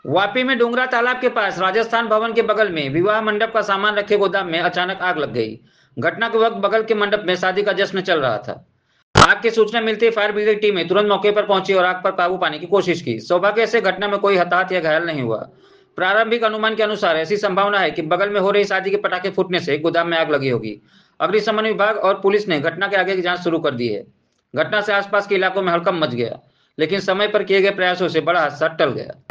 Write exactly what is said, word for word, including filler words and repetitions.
वापी में डोंगरा तालाब के पास राजस्थान भवन के बगल में विवाह मंडप का सामान रखे गोदाम में अचानक आग लग गई। घटना के वक्त बगल के मंडप में शादी का जश्न चल रहा था। आग की सूचना मिलते ही फायर ब्रिगेड टीमें तुरंत मौके पर पहुंची और आग पर काबू पाने की कोशिश की। सौभाग्य से घटना में कोई हताहत या घायल नहीं हुआ। प्रारंभिक अनुमान के अनुसार ऐसी संभावना है कि बगल में हो रही शादी के पटाखे फूटने से गोदाम में आग लगी होगी। अग्निशमन विभाग और पुलिस ने घटना के आगे की जांच शुरू कर दी है। घटना से आसपास के इलाकों में हड़कंप मच गया, लेकिन समय पर किए गए प्रयासों से बड़ा हादसा टल गया।